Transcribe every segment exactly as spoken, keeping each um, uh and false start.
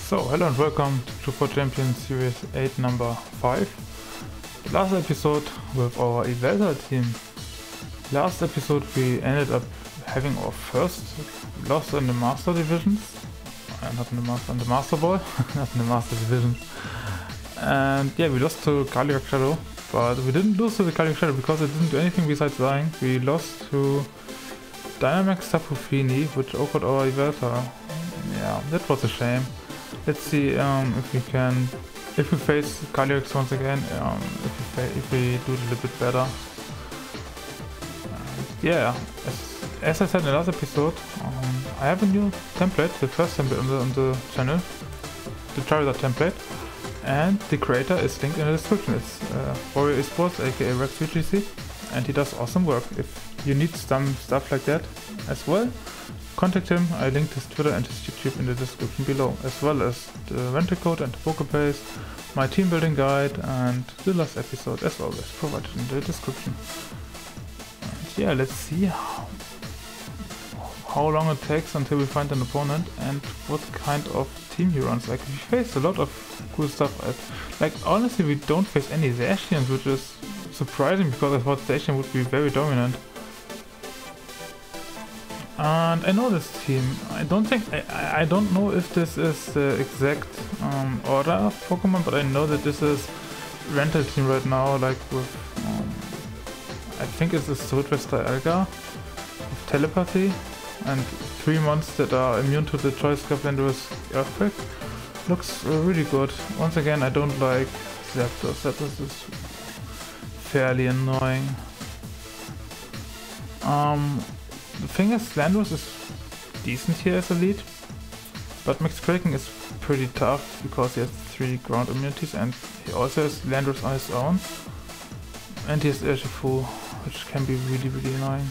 So, hello and welcome to True four Champions Series eight number five. The last episode with our Evelta team. Last episode we ended up having our first loss in the Master Divisions. Uh, not in the Master, in the Master Ball, not in the Master Divisions. And yeah, we lost to Calyrex Shadow, but we didn't lose to the Calyrex Shadow because it didn't do anything besides dying. We lost to Dynamax Tapu Fini, which overcalled our Evelta. Yeah, that was a shame. Let's see um, if we can, if we face Calyrex once again, um, if, we if we do it a little bit better. Uh, yeah, as, as I said in the last episode, um, I have a new template, the first template on the, on the channel, the Charizard template, and the creator is linked in the description. It's uh, Warrior Esports, aka Rex U G C, and he does awesome work. If you need some stuff like that as well, contact him. I linked his Twitter and his YouTube in the description below, as well as the rental code and the Pokébase, my team building guide, and the last episode, as always, provided in the description. And yeah, let's see how, how long it takes until we find an opponent and what kind of team he runs. Like, we face a lot of cool stuff. At, like, honestly, we don't face any Zacians, which is surprising because I thought Zacian would be very dominant. And I know this team. I don't think I, I don't know if this is the exact um, order of Pokemon, but I know that this is rental team right now. Like with, um, I think it's a Southwest Dialga with telepathy and three months that are immune to the Choice Scarf Landorus Earthquake. Looks uh, really good. Once again, I don't like Zapdos. Zapdos is fairly annoying. Um. The thing is, Landorus is decent here as a lead, but Max Kraken is pretty tough because he has three ground immunities and he also has Landorus on his own. And he has Urshifu, which can be really, really annoying.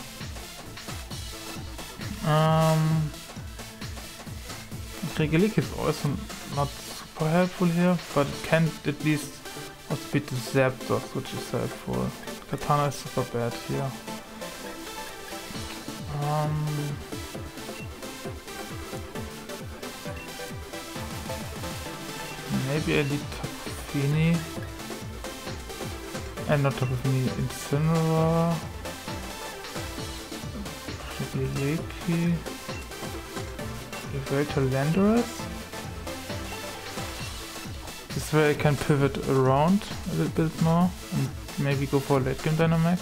Um, Regieleki is also not super helpful here, but it can at least outspeed the Zapdos, which is helpful. Katana is super bad here. Um, maybe I need Tapu Fini, and not Tapu Fini, Incineroar, Regieleki, Evelta Landorus. This way I can pivot around a little bit more and maybe go for a late game Dynamax.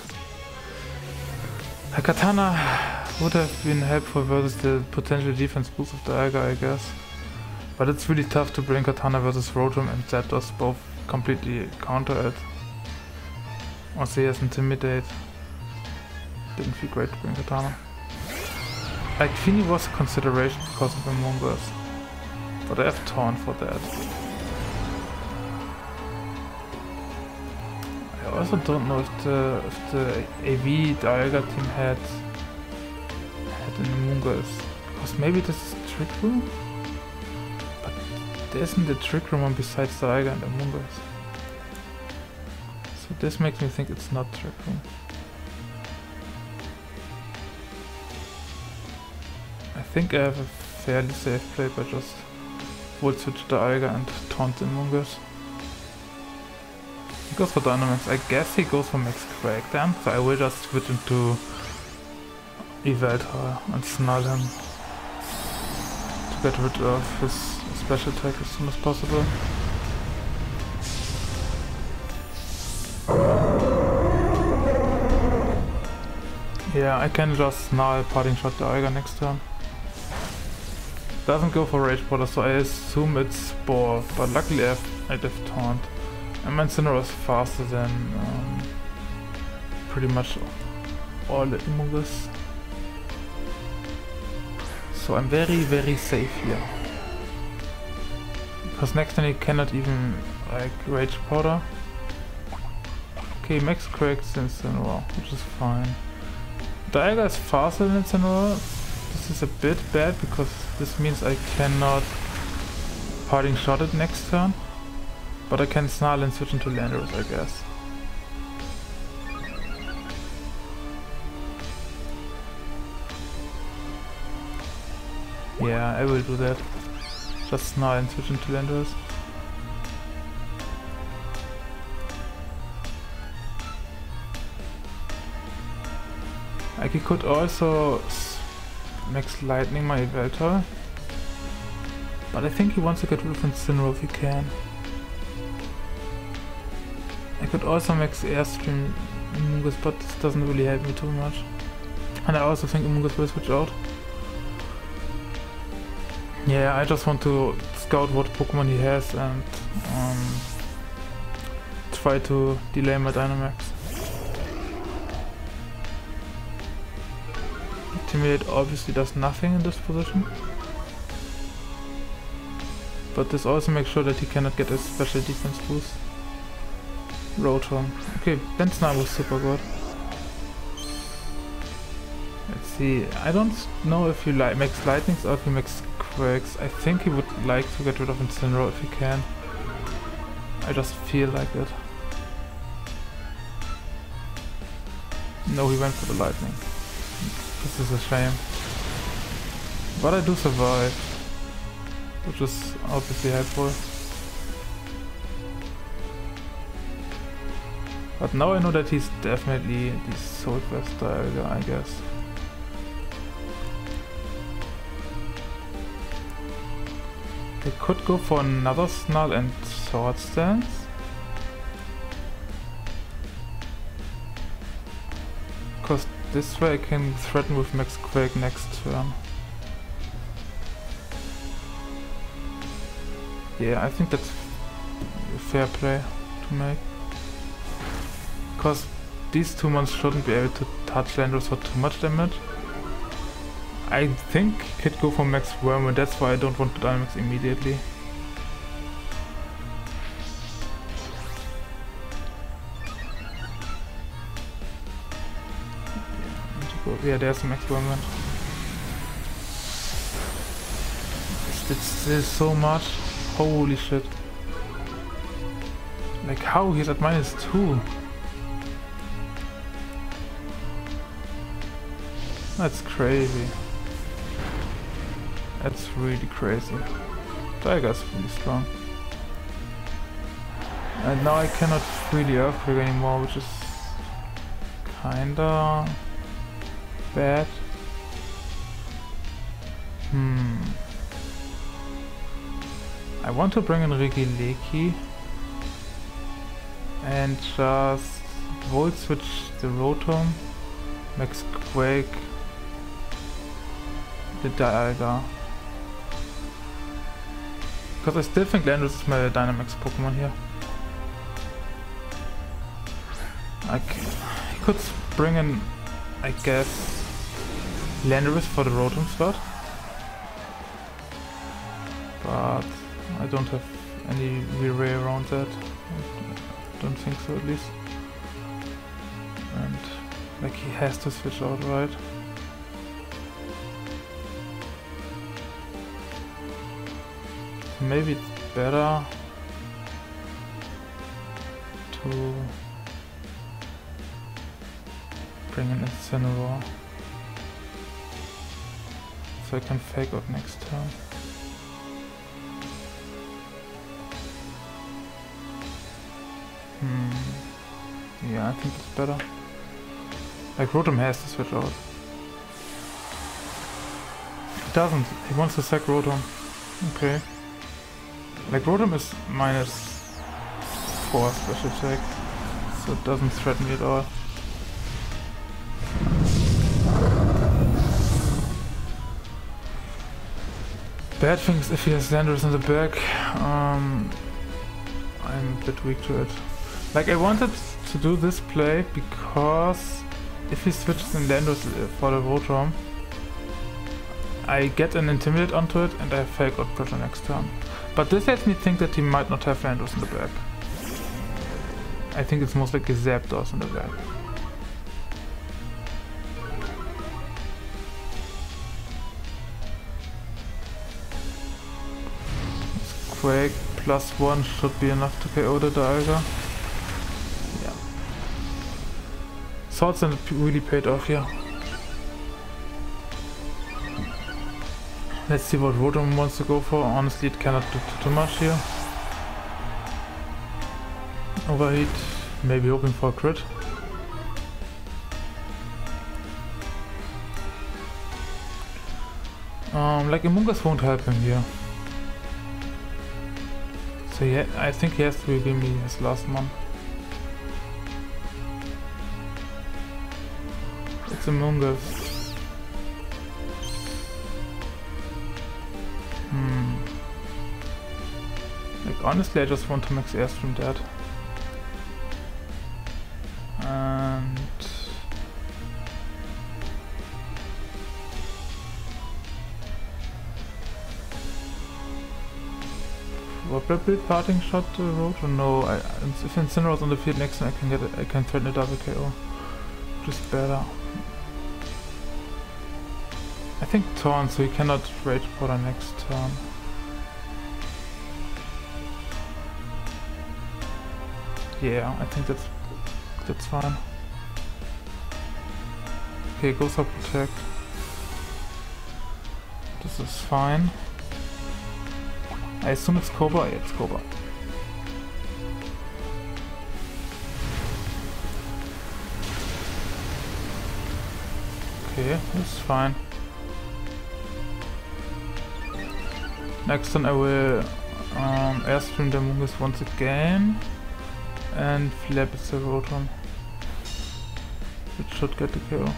A Katana would have been helpful versus the potential defense boost of the Dialga, I guess. But it's really tough to bring Katana versus Rotom, and Zapdos both completely counter it. Also he has Intimidate. Didn't feel great to bring Katana. Like, Fini was a consideration because of Amoonguss, but I have Taunt for that. I also don't know if the if the A V Dialga team had had an Amoonguss, because maybe this is Trick Room, but there isn't a Trick Room one besides Dialga and Amoonguss. So this makes me think it's not Trick Room. I think I have a fairly safe play by just Volt Switch Dialga and Taunt Amoonguss. He goes for Dynamax. I guess he goes for Max Crack then, so I will just switch into Evelta and snarl him to get rid of his special attack as soon as possible. Yeah, I can just snarl Parting Shot Dialga next turn. Doesn't go for Rage Powder, so I assume it's Spore, but luckily I have, I have Taunt. And my Incineroar is faster than um, pretty much all the Amoonguss. So I'm very, very safe here. Because next turn he cannot even like Rage Powder. Okay, Max cracks Incineroar, which is fine. Dialga is faster than Incineroar. This is a bit bad because this means I cannot Parting Shot it next turn. But I can snarl and switch into Landorus, I guess. Yeah, I will do that. Just Snarl and switch into Landorus. Like he could also max lightning my Yveltal, but I think he wants to get rid of Incineroar if he can. I could also max Airstream Amoonguss, but this doesn't really help me too much. And I also think Amoonguss will switch out. Yeah, I just want to scout what Pokemon he has and um, try to delay my Dynamax. Intimidate obviously does nothing in this position. But this also makes sure that he cannot get a special defense boost. Rotom. Okay, Benzna was super good. Let's see, I don't know if he li makes Lightnings or if he makes Quakes. I think he would like to get rid of Incineroar if he can. I just feel like it. No, he went for the Lightning. This is a shame. But I do survive, which is obviously helpful. But now I know that he's definitely the Soul Quest style guy, I guess. I could go for another Snarl and Sword Stance. Because this way I can threaten with Max Quake next turn. Yeah, I think that's a fair play to make. Because these two monsters shouldn't be able to touch Landorus for too much damage. I think he could go for Max Worm, and that's why I don't want to Dynamax immediately. Yeah, there's a Max Worm. It's still so much. Holy shit. Like how he's at minus two. That's crazy. That's really crazy. Tiger's really strong. And now I cannot really Earthquake anymore, which is kinda bad. Hmm. I want to bring in Regieleki and just Volt Switch the Rotom, Max Quake the Dialga. Because I still think Landorus is my Dynamax Pokemon here. Okay. I could bring in, I guess, Landorus for the Rotom slot. But I don't have any real way around that. I don't think so, at least. And like he has to switch out, right? Maybe it's better to bring in Incineroar so I can fake out next turn. Hmm. Yeah, I think it's better. Like Rotom has to switch out. He doesn't. He wants to sack Rotom. Okay. Like Rotom is minus four special attack, so it doesn't threaten me at all. Bad thing is if he has Landorus in the back, um, I'm a bit weak to it. Like I wanted to do this play because if he switches in Landorus for the Rotom, I get an Intimidate onto it and I fake out pressure next turn. But this lets me think that he might not have Landorus in the back. I think it's most likely Zapdos in the back. Quake plus one should be enough to K O the Dialga. Yeah. Swords and really paid off here. Let's see what Rotom wants to go for. Honestly, it cannot do too much here. Overheat, maybe hoping for a crit. Um, like Amoonguss won't help him here. So yeah, I think he has to reveal me his last one. It's Amoonguss. Hmm. Like honestly, I just want to max Airstream dead. And probably parting shot to Rotom. No, I, if Incineroar's on the field next time, I can get it, I can threaten a double K O. Just better. I think Taunt, so he cannot Rage Powder next turn. Yeah, I think that's that's fine. Okay, goes up Protect. This is fine. I assume it's Cobra. Yeah, it's Cobra. Okay, that's fine. Next turn I will um, Airstream the Amoonguss once again and Flap it the Rotom. It should get the kill.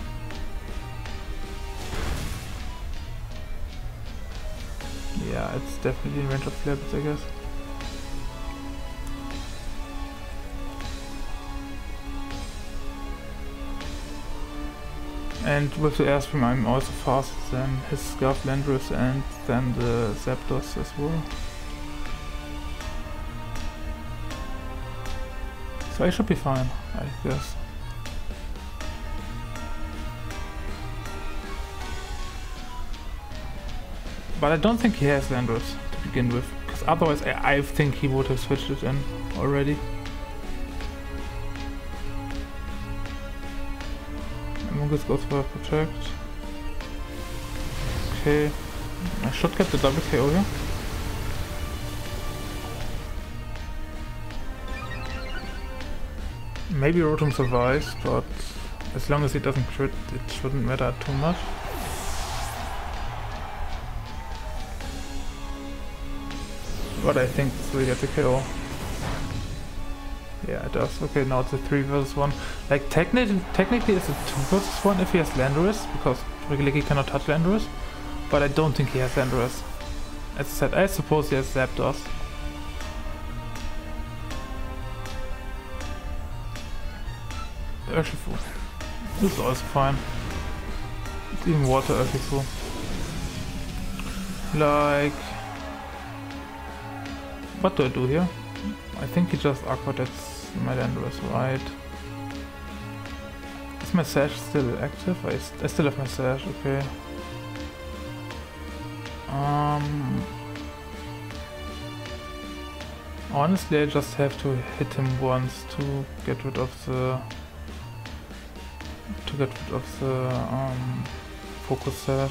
Yeah, it's definitely in range of Flappets, I guess. And with the Airstream I'm also faster than his Scarf Landorus and then the Zapdos as well. So I should be fine, I guess. But I don't think he has Landorus to begin with, because otherwise I, I think he would have switched it in already. Amoonguss goes for a Protect. Okay, I should get the double K O here. Maybe Rotom survives, but as long as he doesn't crit, it shouldn't matter too much. But I think this will get the K O. Yeah, it does. Okay, now it's a three versus one. Like, technically, technically it's a two versus one if he has Landorus, because Regieleki cannot touch Landorus. But I don't think he has Landorus. As I said, I suppose he has Zapdos. Urshifu. This is also fine. It's even Water Urshifu. Like... What do I do here? I think he just Aqua Attacks my Landorus, right? Is my Sash still active? I, st I still have my Sash, okay. Um, honestly, I just have to hit him once to get rid of the to get rid of the um, Focus Sash.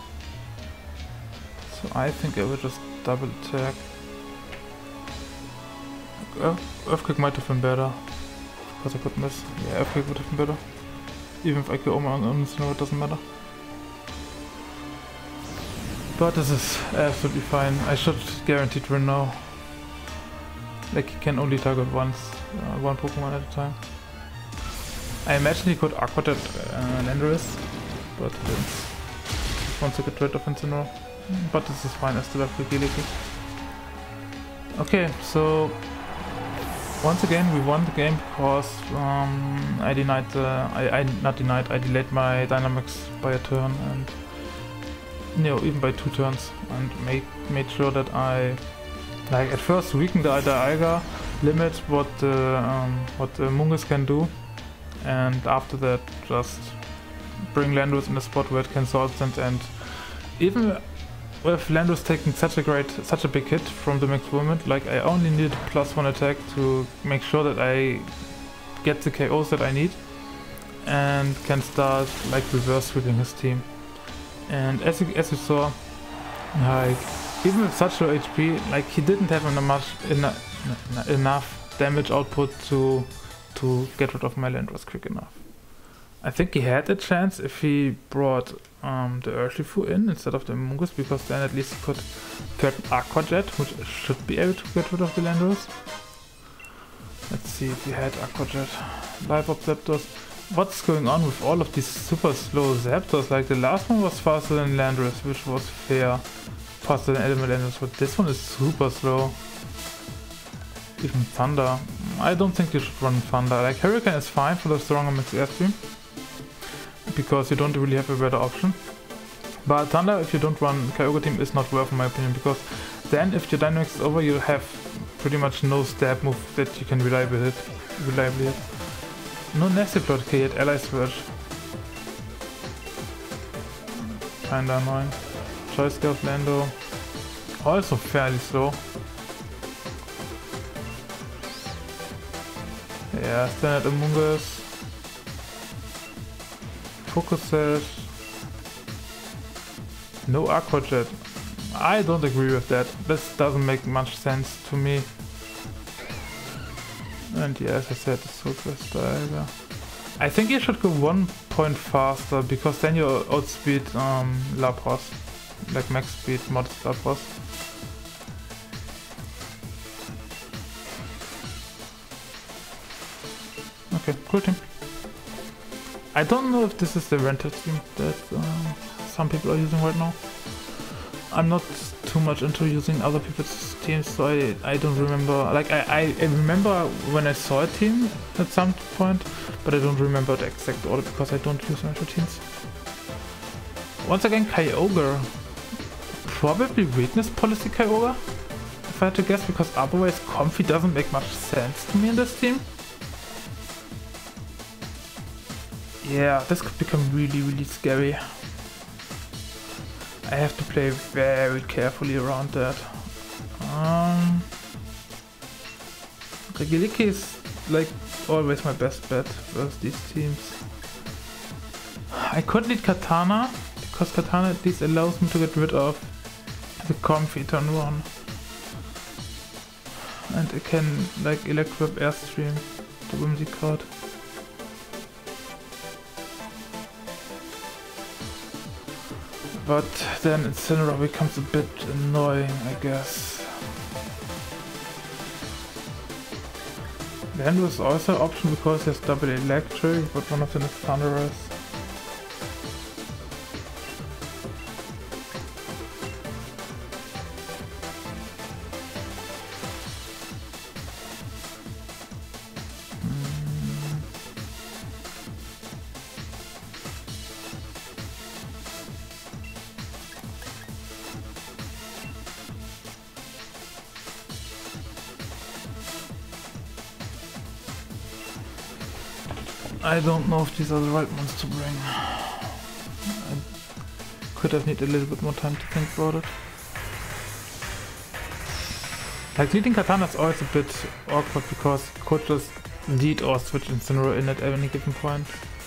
So I think I will just double attack. Earthquake might have been better, because I could miss. Yeah, Earthquake would have been better. Even if I go on Incineroar, it doesn't matter. But this is absolutely fine. I should guaranteed win now. Like, he can only target once, uh, one Pokemon at a time. I imagine he could Aqua Jet uh, Landorus, but he didn't. Just wants to get rid of Incineroar. But this is fine, I still have Regieleki. Okay, so once again we won the game because um, I denied the, I, I not denied, I delayed my Dynamax by a turn and, you know, even by two turns, and made made sure that I, like, at first weakened the, the Aiga, limit what the um, what the Amoonguss can do, and after that just bring Landorus in a spot where it can Salt Sand, and even with Landorus taking such a great, such a big hit from the mixed movement, like, I only need plus one attack to make sure that I get the K Os that I need and can start, like, reverse sweeping his team. And as you, as you saw, Like, even with such low H P, like he didn't have enough, much, enough, enough damage output to to get rid of my Landorus quick enough. I think he had a chance if he brought um, the Urshifu in instead of the Mungus, because then at least he could threaten Aqua Jet, which should be able to get rid of the Landorus. Let's see if he had Aqua Jet. Live Up Zapdos. What's going on with all of these super slow Zapdos? Like the last one was faster than Landorus, which was fair. Faster than Element Landorus, but this one is super slow. Even Thunder. I don't think you should run Thunder. Like Hurricane is fine for the stronger Max Airstream, because you don't really have a better option. But Thunder, if you don't run Kyogre team, is not worth in my opinion, because then if your Dynamax is over, you have pretty much no stab move that you can reliably hit. Reliably hit. No Nasty Plot, okay, yet Ally Surge. Kinda annoying. Choice Scarf Lando. Also fairly slow. Yeah, Standard Amoonguss. Focus Sash. No Aqua Jet. I don't agree with that. This doesn't make much sense to me. And yeah, as I said, the Southwest Tiger. I think you should go one point faster, because then you outspeed um, Lapras. Like max speed modest Lapras. Okay, cool team. I don't know if this is the rental team that um, some people are using right now. I'm not too much into using other people's teams, so I, I don't remember. Like I, I remember when I saw a team at some point, but I don't remember the exact order because I don't use rental teams. Once again, Kyogre. Probably weakness policy Kyogre, if I had to guess, because otherwise Comfey doesn't make much sense to me in this team. Yeah, this could become really, really scary. I have to play very carefully around that. Um, Regieleki is like always my best bet versus these teams. I could lead Katana, because Katana at least allows me to get rid of the Comfey turn one. And I can like Electroweb Airstream, the Whimsicott. But then Incineroar becomes a bit annoying, I guess. Lando is also an option because he has double electric, but one of them is Thunderous. I don't know if these are the right ones to bring. I could have needed a little bit more time to think about it. Like leading Katana is always a bit awkward because you could just lead or switch Incineroar in at any given point.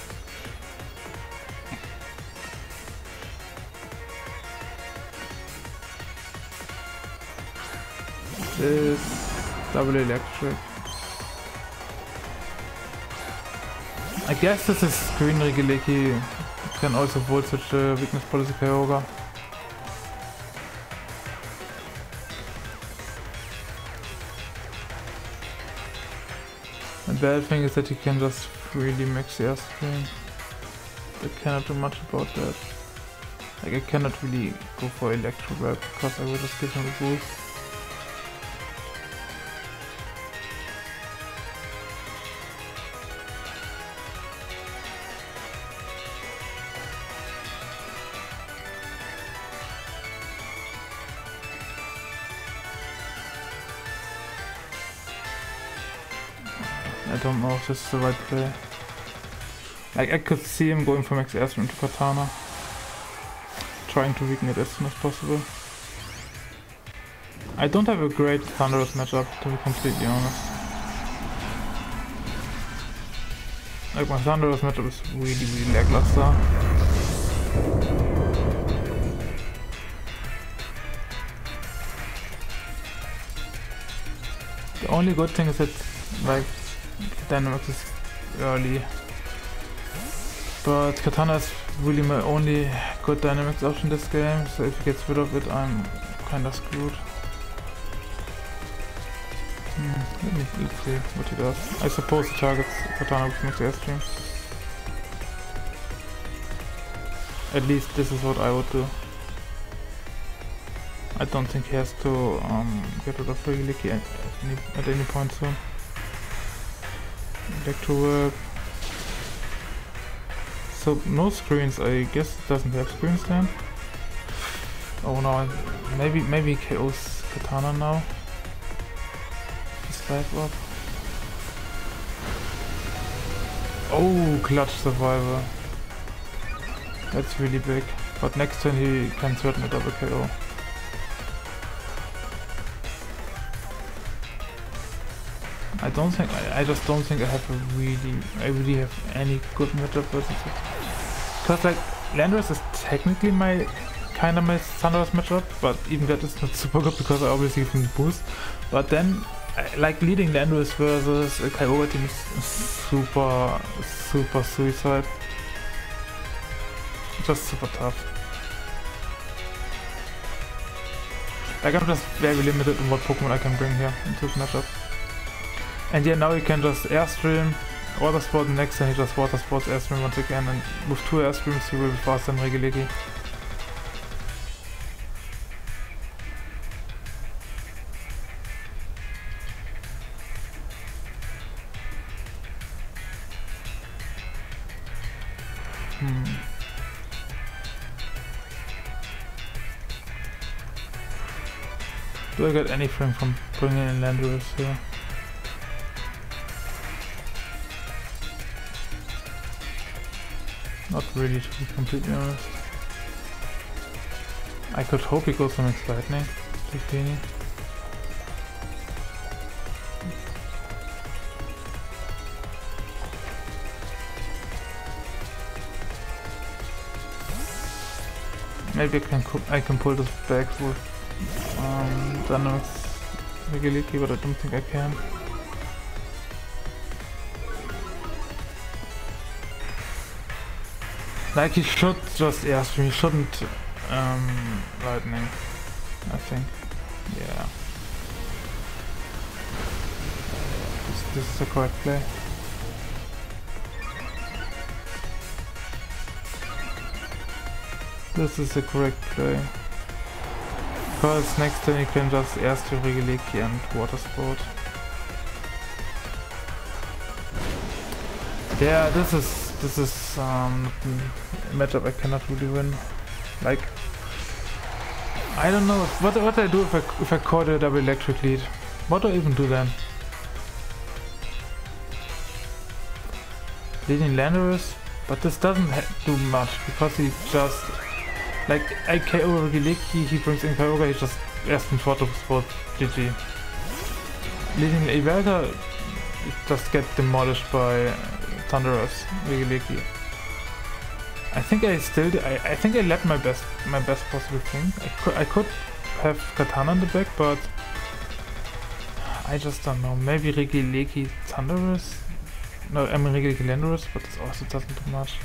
This double electric. I guess this is Green Regieleki. You can also volt switch the weakness policy Kyogre. The bad thing is that you can just freely max the Airstream. I cannot do much about that. Like I cannot really go for Electroweb because I will just give him a boost. I don't know if this is the right play. Like I could see him going for max Airstream into Katana. Trying to weaken it as soon as possible. I don't have a great Thunderous matchup, to be completely honest. Like my Thunderous matchup is really really lackluster. The only good thing is that like Dynamax is early. But Katana is really my only good Dynamax option this game, so if he gets rid of it I'm kinda screwed. Hmm, let me let's see what he does. I suppose he targets Katana with Max Airstream. At least this is what I would do. I don't think he has to um, get rid of Regieleki at any, at any point soon. Electro Whip. So no screens, I guess it doesn't have screens then. Oh no, maybe maybe he K Os Katana now. He's life up. Oh, clutch survivor. That's really big. But next turn he can certainly double K O. I don't think I, I just don't think I have a really I really have any good matchup versus it. Cause like Landorus is technically my kinda my Thunderous matchup, but even that is not super good because I obviously give him boost. But then I, like leading Landorus versus a Kyogre team is super super suicide. Just super tough. Like I'm just very limited in what Pokemon I can bring here into this matchup. And yeah, now you can just Airstream, Water Sport, and next time he just Water Sports Airstream once again, and with two Airstreams he will be faster than Regieleki. Hmm. Do I get anything from bringing in Landorus here? Not really, to be completely honest. I could hope he goes on its lightning, Zucchini. Maybe I can I can pull this back with um, Dynamax Regieleki, but I don't think I can. Like he should just Airstream, he shouldn't um, Lightning, I think. Yeah. This, this is the correct play. This is the correct play. Because next turn you can just Airstream Regieleki and Water Sport. Yeah, this is this is um, a matchup I cannot really win. Like, I don't know if, what what I do if I if I caught a double electric lead. What do I even do then? Leading Landorus, but this doesn't ha do much because he just like I K O Regieleki, he brings in Kyogre, he just Airstream Water Sport, G G. Leading Ivalka just get demolished by Thunderous Regieleki. I think I still I, I think I led my best my best possible thing. I could I could have Katana in the back, but I just don't know. Maybe Regieleki Thunderous? No, I mean Regieleki Landorus, but this also doesn't do much.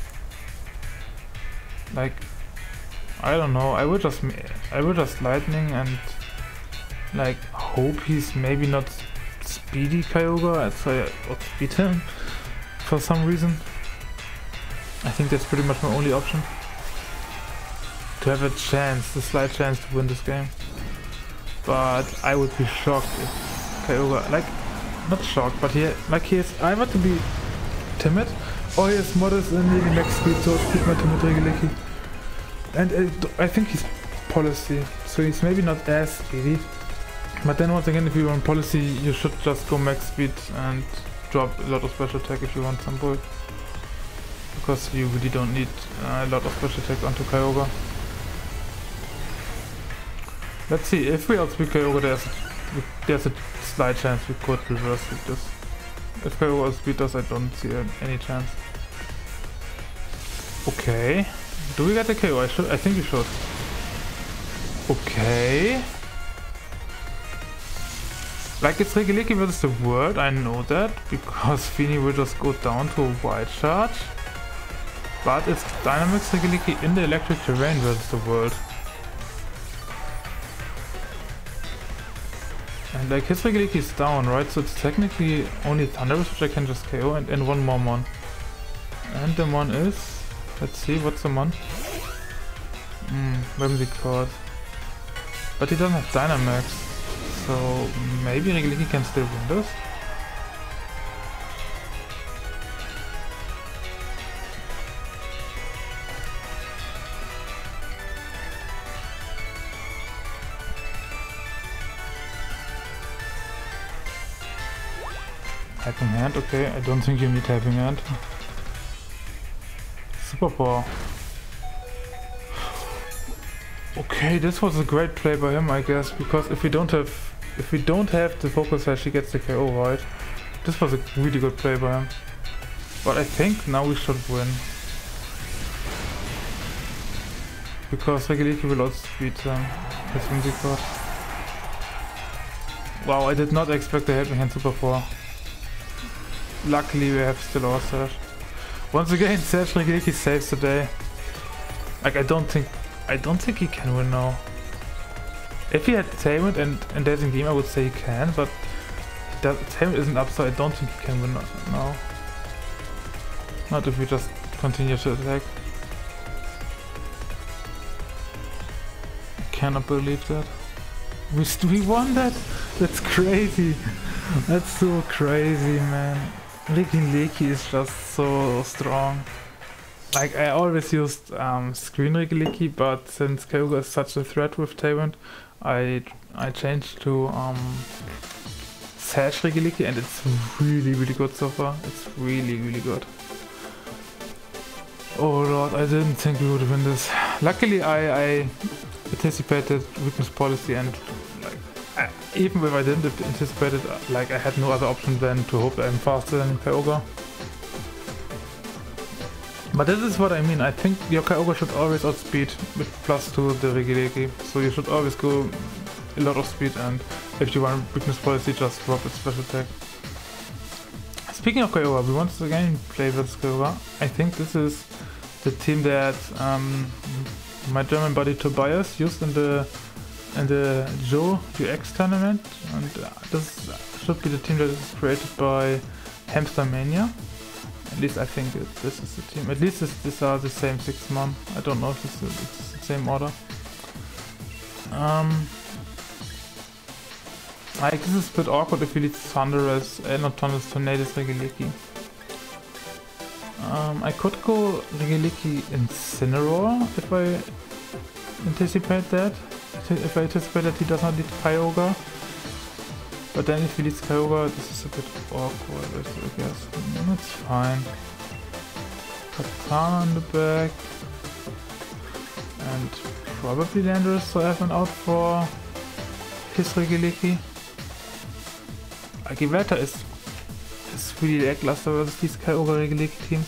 Like, I don't know. I would just I would just Lightning and like hope he's maybe not speedy Kyogre, so I outspeed him for some reason. I think that's pretty much my only option to have a chance, a slight chance to win this game. But I would be shocked if Kyogre, like, not shocked, but he, like he is either to be timid or he is modest and maybe max speed, so speed my timid Regieleki. And uh, I think he's policy, so he's maybe not as speedy. But then once again, if you want policy, you should just go max speed and drop a lot of special attack if you want some bulk. Because you really don't need uh, a lot of special attack onto Kyogre. Let's see, if we outspeed Kyogre, there's a, there's a slight chance we could reverse it. Just if Kyogre outspeed us, I don't see uh, any chance. Okay. Do we get a K O? I should. I think we should. Like, it's Regieleki versus the world, I know that, because Feeny will just go down to a Wild Charge. But it's Dynamax Regieleki in the electric terrain versus the world. And like, his Regieleki is down, right? So it's technically only Thundurus, which I can just K O, and, and one more Mon. And the Mon is... let's see, what's the Mon? Hmm, Whimsicott. But he doesn't have Dynamax. So maybe Regieleki can still win this? Helping Hand, okay, I don't think you need Helping Hand. Super Power. Okay, this was a great play by him, I guess, because if we don't have if we don't have the Focus Sash, he gets the K O, right? This was a really good play by him. But I think now we should win. Because Regieleki will outspeed him with Whimsicott. Wow, I did not expect the Helping Hand Super Power. Luckily we have still our Sash. Once again, Sash Regieleki saves the day. Like, I don't think I don't think he can win now. If he had Tailwind and, and Dazzling Gleam, I would say he can, but that Tailwind isn't up, so I don't think he can win now. Not if we just continue to attack. I cannot believe that. We, we won that? That's crazy. That's so crazy, man. Regieleki is just so strong. Like, I always used um, Screen Regieleki, but since Kyogre is such a threat with Tailwind, I I changed to um, Sash Regieleki, and it's really really good so far. It's really really good. Oh lord, I didn't think we would win this. Luckily I, I anticipated Weakness Policy, and like I, even if I didn't anticipate it, like I had no other option than to hope I'm faster than Kyogre. But this is what I mean. I think your Kyogre should always outspeed with plus two the Regieleki, so you should always go a lot of speed, and if you want Weakness Policy, just drop its special attack. Speaking of Kyogre, we once again play versus Kyogre. I think this is the team that um, my German buddy Tobias used in the in the Joe U X tournament, and this should be the team that is created by Hamster Mania. At least I think it, this is the team. At least this, these are the same six Mon. I don't know if it's, it's the same order. Um, like, this is a bit awkward if you lead Thundurus, uh, not Thundurus, Tornadus Regieleki. Um, I could go Regieleki Incineroar if I anticipate that. If I anticipate that he does not lead Kyogre. But then if he leads Kyogre, this is a bit awkward, I guess. That's fine. Katana in the back. And probably Landorus, so I have an out for his Regieleki. Agiveta is, is really lackluster versus these Kyogre Regieleki teams.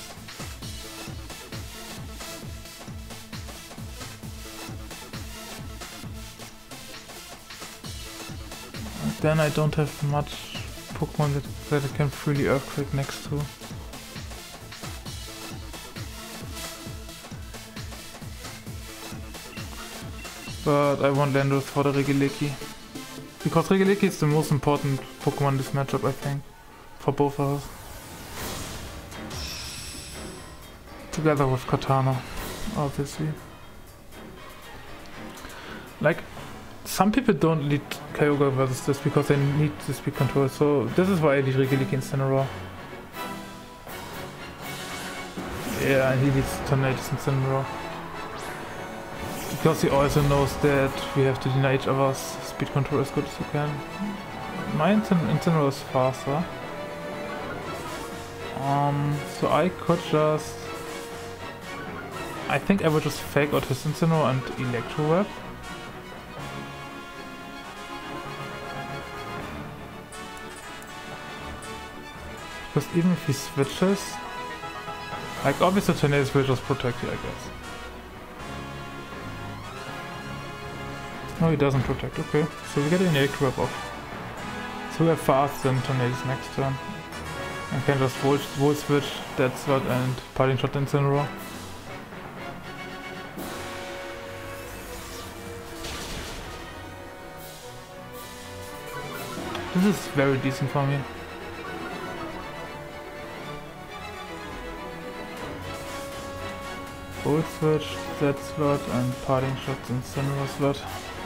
Then I don't have much Pokemon that, that I can freely Earthquake next to. But I want Landorus for the Regieleki. Because Regieleki is the most important Pokemon in this matchup, I think. For both of us. Together with Katana, obviously. Like, some people don't lead Kyogre versus this because they need the speed control, so this is why I lead Regieleki Incineroar. Yeah, and he leads Tornadus Incineroar. Because he also knows that we have to deny each other's speed control as good as we can. My Incineroar is faster. Um, so I could just... I think I would just fake out his Incineroar and Electro Web. Because even if he switches, like obviously Tornadus will just protect you, I guess. No, he doesn't protect, okay. So we get an Electro Web off. So we have fast and tornadoes next turn. I can just Volt, Volt Switch, Dead Sword and Parting Shot Incineroar. This is very decent for me. Volt Switch, Dead Slot and Parting Shots Incineroar slot.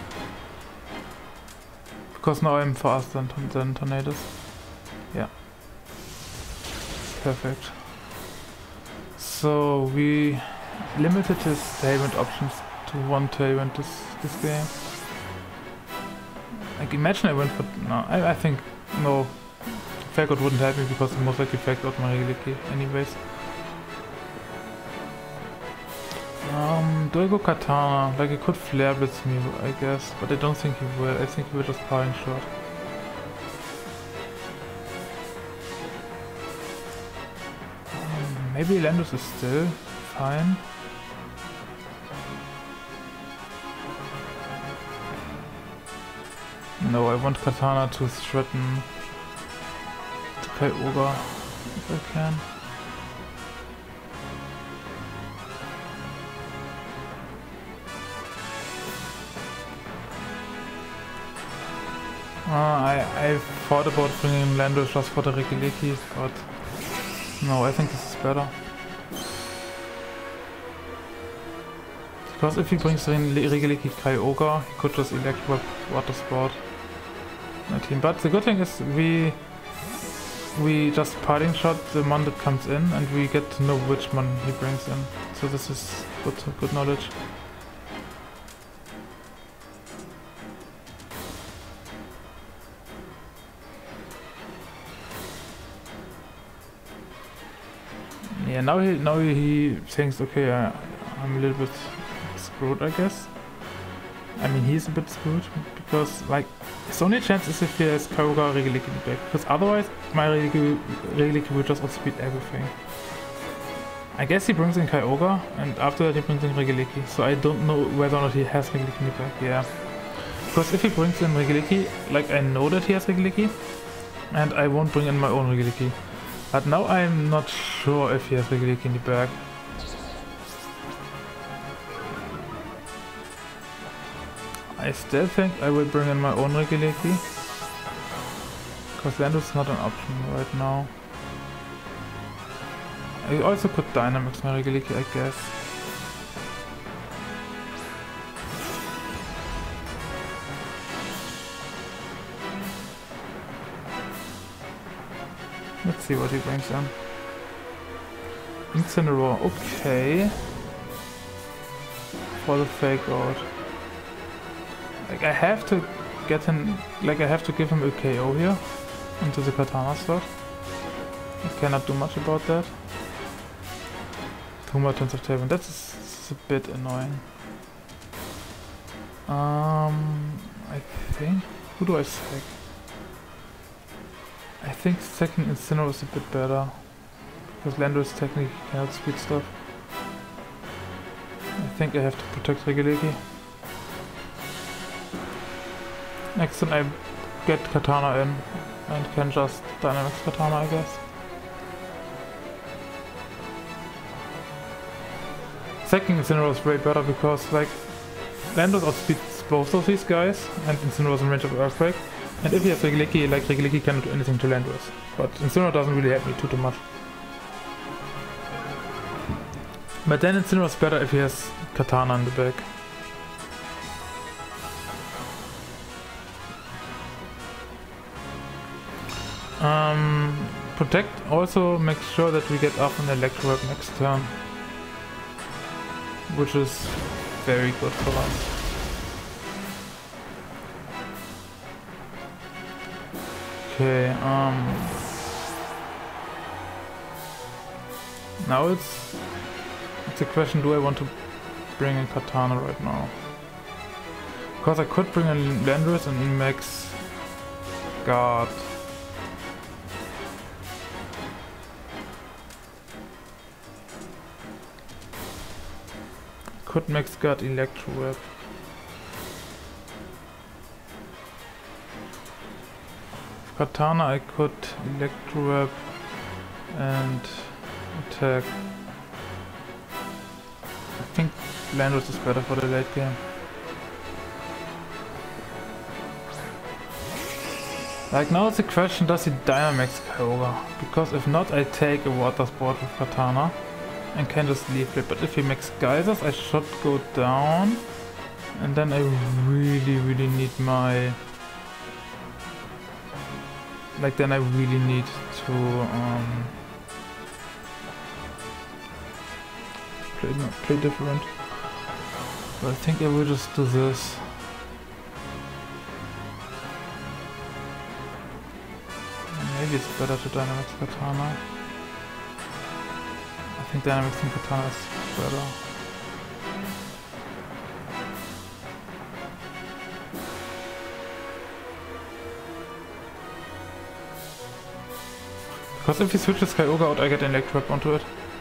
Because now I'm faster than, than Tornadus. Yeah. Perfect. So we limited his tailwind options to one tailwind this this game. Like imagine I went for no, I, I think no Fake Out wouldn't help me because I most likely faked out my Regieleki anyways. Um do I go Katana? Like he could Flare Blitz me I guess, but I don't think he will. I think he will just Parting Shot. Maybe Landorus is still fine. No, I want Katana to threaten to Kyogre if I can. Uh, I, I thought about bringing Landorus just for the Regieleki, but no, I think this is better. Because if he brings in Regieleki Kyogre, he could just Electroweb Water Sport my team. But the good thing is we we just Parting Shot the mon that comes in and we get to know which mon he brings in. So this is good, good knowledge. Yeah, now he now he thinks, okay, I, I'm a little bit screwed, I guess. I mean, he's a bit screwed because, like, his only chance is if he has Kyogre Regieleki in the back, because otherwise my Regieleki, Regieleki will just outspeed everything. I guess he brings in Kyogre and after that he brings in Regieleki, so I don't know whether or not he has Regieleki in the back. Yeah, because if he brings in Regieleki, like, I know that he has Regieleki and I won't bring in my own Regieleki. But now I'm not sure if he has Regieleki in the bag. I still think I will bring in my own Regieleki. Because Landorus is not an option right now. I also could Dynamax my Regieleki, I guess. Let's see what he brings in. Incineroar, okay. For the Fake Out. Like, I have to get him, like, I have to give him a K O here into the Katana slot. I cannot do much about that. Two more turns of Tailwind, that's, that's a bit annoying. Um, I think, who do I sack? I think second Incineroar is a bit better, because Landorus technically cannot speed stuff. I think I have to protect Regieleki. Next turn I get Katana in and can just Dynamax Katana, I guess. Second Incineroar is way better because, like, Landorus outspeeds both of these guys and Incineroar is in range of Earthquake. And if he has Regieleki, like, Regieleki cannot do anything to Landorus. But Incineroar doesn't really help me too too much. But then Incineroar is better if he has Katana in the back. Um, Protect also makes sure that we get up an Electroweb next turn. Which is very good for us. Okay, um... now it's... it's a question, do I want to bring in Katana right now? Because I could bring in Landorus and max guard. Could max guard Electroweb. Of Katana I could Electro Web and attack. I think Landorus is better for the late game. Like now it's a question, does he Dynamax Kyogre? Because if not, I take a Water Sport with Katana and can just leave it. But if he makes Geysers, I should go down. And then I really, really need my... Like then I really need to um, play, no, play different. But I think I will just do this. Maybe it's better to Dynamax Katana. I think Dynamaxing Katana is better. Because if he switches Kyogre out, I get an Electro Web onto it.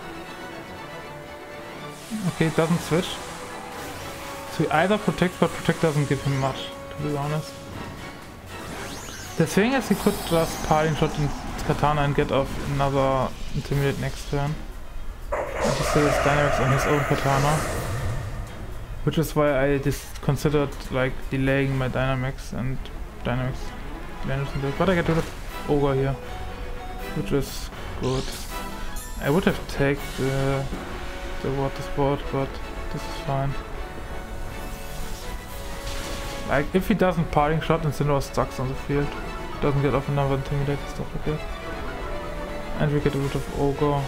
Okay, it doesn't switch. So he either protects, but Protect doesn't give him much, to be honest. The thing is, he could just Parting Shot in Katana and get off another Intimidate next turn. And he still has Dynamax on his own Katana. Which is why I just considered like delaying my Dynamax and Dynamax Landorus. But I get rid of Ogre here. Which is good. I would have taken the, the Water Sport, but this is fine. Like, if he doesn't Parting Shot, Incineroar stuck on the field. Doesn't get off another Intimidate and stuff like that. And we get rid of Ogre.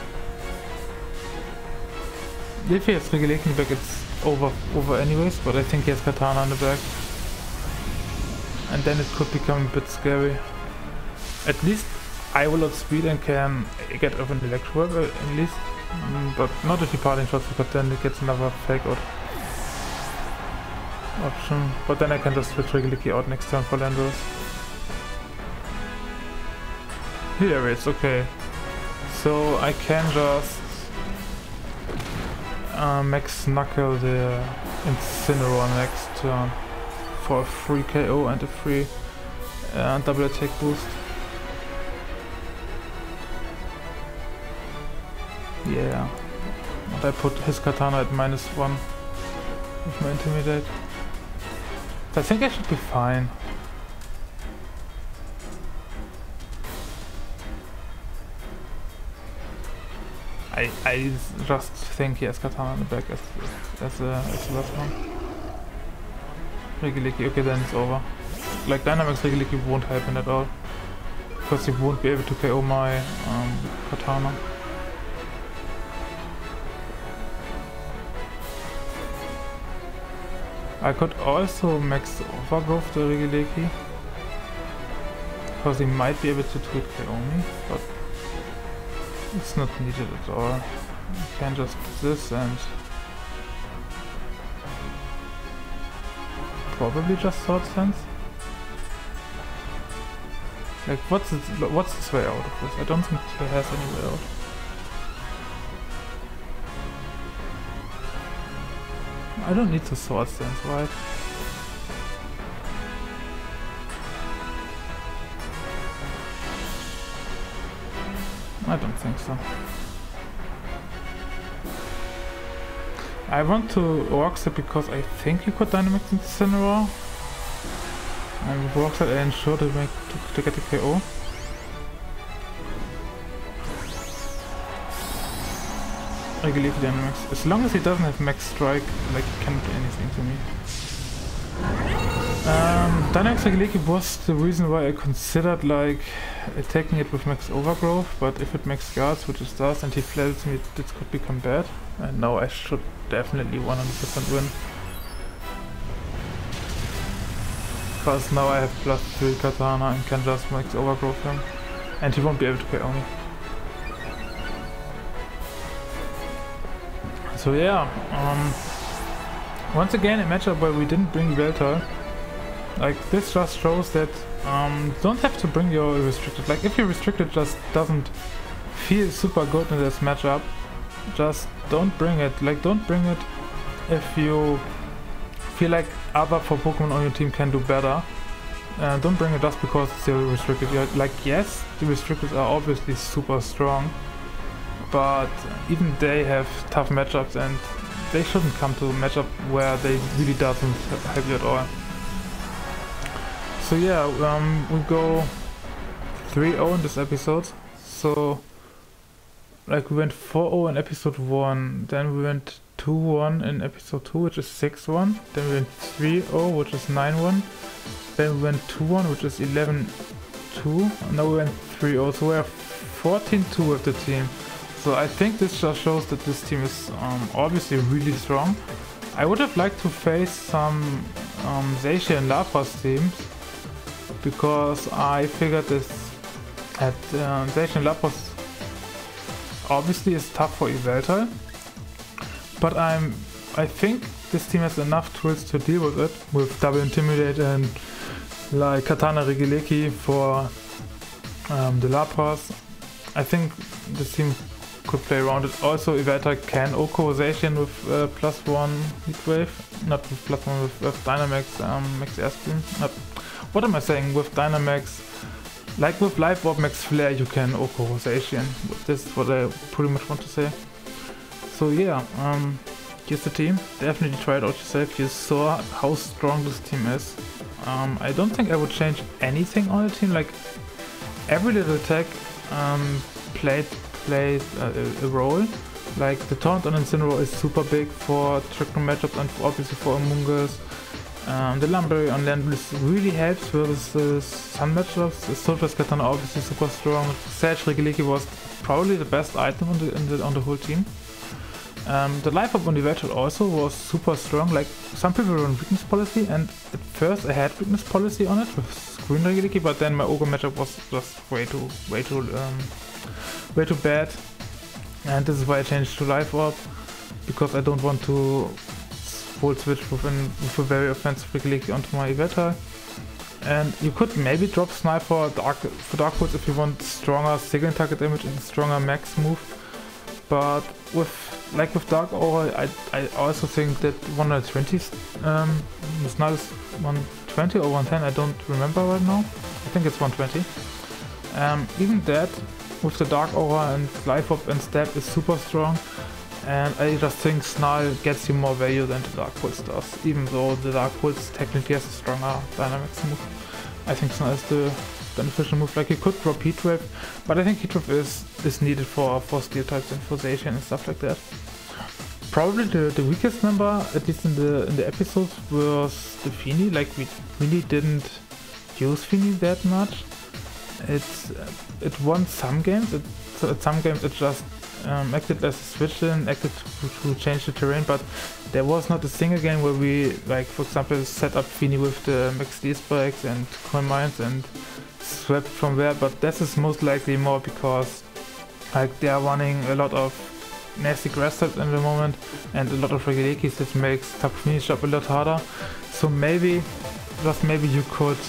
If he has Regieleki in the back, it's over, over anyways, but I think he has Katana in the back. And then it could become a bit scary. At least I will outspeed and can get off an Electro Web at least. Mm, but not if he Parting Shots, because then it gets another Fake Out option. But then I can just switch Regieleki out next turn for Landorus. Here it's okay. So I can just uh, Max Knuckle the Incineroar next turn for a free K O and a free uh, double attack boost. Yeah. And I put his Katana at minus one with my Intimidate. I think I should be fine. I I just think he has Katana in the back as as a as the last one. Regieleki, okay, then it's over. Like Dynamax Regieleki won't help him at all, because he won't be able to K O my um, Katana. I could also max Overgrowth the Regieleki, because he might be able to tweet K O me, but it's not needed at all. You can just do this and probably just Sword Sense. Like, what's it, what's his way out of this? I don't think he has any way out. I don't need the Sword Sense, right? I don't think so. I want to Rocks it because I think you could Dynamax Incineroar. And with Rocks it I ensure to make to, to get a K O. Regieleki Dynamax. As long as he doesn't have Max Strike, like, he can't do anything to me. Um, Dynamax Regieleki was the reason why I considered like attacking it with Max Overgrowth, but if it Max Guards, which it does, and he flails me, this could become bad. And now I should definitely one hundred percent win. Because now I have plus three Katana and can just Max Overgrowth him. And he won't be able to K O me. So yeah, um, once again a matchup where we didn't bring Yveltal. Like, this just shows that um, you don't have to bring your restricted. Like, if your restricted just doesn't feel super good in this matchup, just don't bring it. Like, don't bring it if you feel like other four Pokemon on your team can do better. uh, don't bring it just because it's still restricted. You're like, yes, the restricted are obviously super strong, but even they have tough matchups, and they shouldn't come to a matchup where they really doesn't help you at all. So yeah, um, we go three oh in this episode. So like we went four oh in episode one, then we went two one in episode two, which is six one, then we went three oh, which is nine one, then we went two one, which is eleven two, and now we went three oh, so we're fourteen two with the team. So I think this just shows that this team is um, obviously really strong. I would have liked to face some um, Zayshia and Lapras teams, because I figured this at uh, Zayshia and Lapras obviously is tough for Yveltal, but I'm I think this team has enough tools to deal with it, with double intimidate and like Katana Regieleki for um, the Lapras. I think this team could play around it. Also, Yveltal can Oko Zacian with uh, plus one Heatwave, not with plus one with, with Dynamax um, Max Airstream. Not, what am I saying? With Dynamax, like with Life Orb Max Flare, you can Oko Zacian. This is what I pretty much want to say. So yeah, um, here's the team. Definitely try it out yourself. You saw how strong this team is. Um, I don't think I would change anything on the team. Like every little attack um, played played uh, a, a role. Like the taunt on Incineroar is super big for Trick Room matchups and obviously for Amoonguss. Um, the Lumberry on land really helps versus uh, some matchups. The Soldiers Katana obviously super strong. Sage Regieleki was probably the best item on the, in the on the whole team. Um, the Life Orb on the Virtual also was super strong. Like some people run weakness policy, and at first I had weakness policy on it with Screen Regieleki, but then my Ogre matchup was just way too way too um, way too bad, and this is why I changed to Life Orb, because I don't want to full switch within, with a very offensive Regieleki onto my Yveltal. And you could maybe drop Snipe for Dark for Dark Pulse if you want stronger single target damage and stronger max move. But with like with Dark Aura, I I also think that one twenty um is not one twenty or one ten. I don't remember right now. I think it's one twenty. Um, even that with the Dark Aura and Life Orb and Stab is super strong. And I just think Snarl gets you more value than the Dark Pulse does, even though the Dark Pulse technically has a stronger Dynamax move. I think Snarl is the beneficial move. Like you could drop Heatwave, but I think Heatwave is, is needed for, for Steel types and for Zacian and stuff like that. Probably the, the weakest member, at least in the in the episodes, was the Fini. Like we really didn't use Fini that much. It's it won some games, it, so at some games it just Um, acted as a switch in, acted to, to change the terrain, but there was not a single game where we, like for example, set up Fini with the Max Steel Spikes and Coin Mines and swept from there, but this is most likely more because like they are running a lot of nasty grass types in the moment and a lot of Regielekis, that makes Tapu Fini's job a lot harder. So maybe, just maybe you could,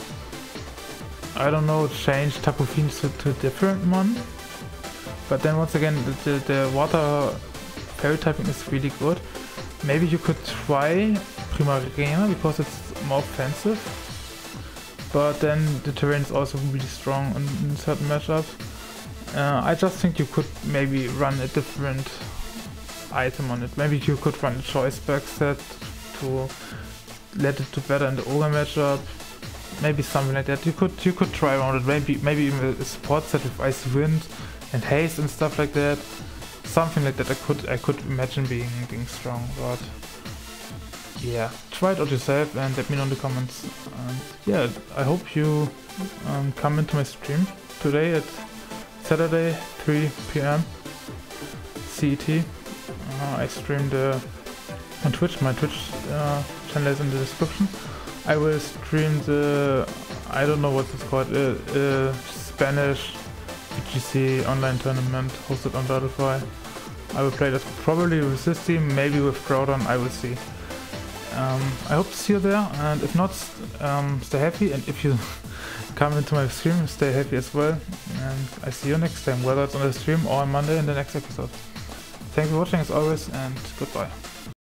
I don't know, change Tapu Fini to, to a different one. But then once again, the, the, the water fairy typing is really good. Maybe you could try Primarina because it's more offensive. But then the terrain is also really strong in, in certain matchups. Uh, I just think you could maybe run a different item on it. Maybe you could run a choice back set to let it do better in the Ogre matchup. Maybe something like that. You could you could try around it. Maybe maybe even a support set with Icy Wind and haste and stuff like that. Something like that I could I could imagine being being strong, but yeah, try it out yourself and let me know in the comments. And yeah, I hope you um, come into my stream today at Saturday three p m C E T. Uh, I streamed uh, on Twitch. My Twitch uh, channel is in the description. I will stream the, I don't know what it's called, uh, uh, Spanish B G C online tournament hosted on Battlefy. I will play that probably with this team, maybe with Groudon, I will see. Um, I hope to see you there, and if not, um, stay happy, and if you come into my stream, stay happy as well. And I see you next time, whether it's on the stream or on Monday in the next episode. Thanks for watching as always, and goodbye.